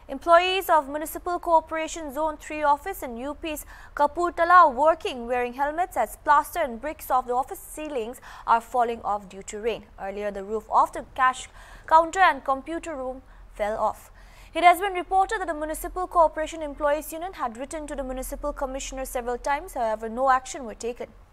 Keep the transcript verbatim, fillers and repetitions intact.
Employees of Municipal Corporation Zone three office in U P's Kapurthala are working wearing helmets as plaster and bricks of the office ceilings are falling off due to rain. Earlier, the roof of the cash counter and computer room fell off. It has been reported that the Municipal Corporation Employees Union had written to the Municipal Commissioner several times, however, no action was taken.